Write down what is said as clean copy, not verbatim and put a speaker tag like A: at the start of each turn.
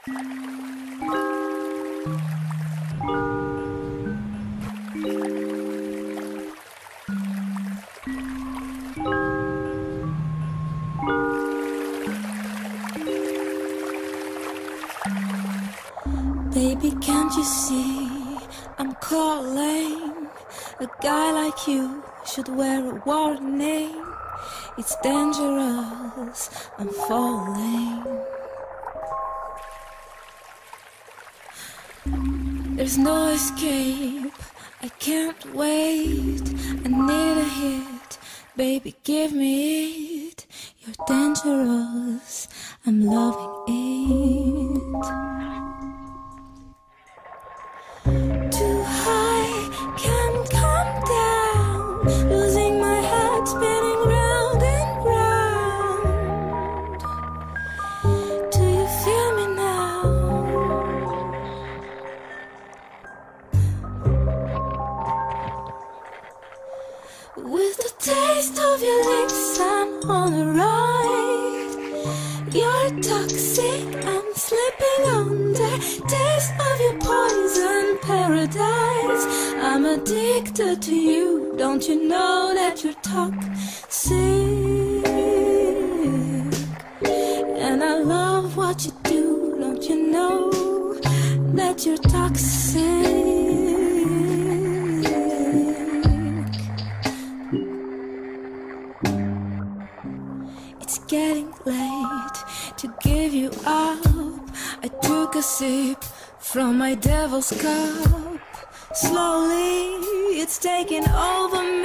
A: Baby, can't you see I'm calling? A guy like you should wear a warning. It's dangerous, I'm falling. There's no escape, I can't wait. I need a hit, baby, give me it. You're dangerous, I'm loving it. Too high, can't come down. Losing my head, spinning round and round. Do you feel me now? With the taste of your lips, I'm on a ride. You're toxic, I'm slipping under. Taste of your poison paradise. I'm addicted to you. Don't you know that you're toxic? And I love what you do. Don't you know that you're toxic? It's getting late to give you up. I took a sip from my devil's cup. Slowly, it's taking over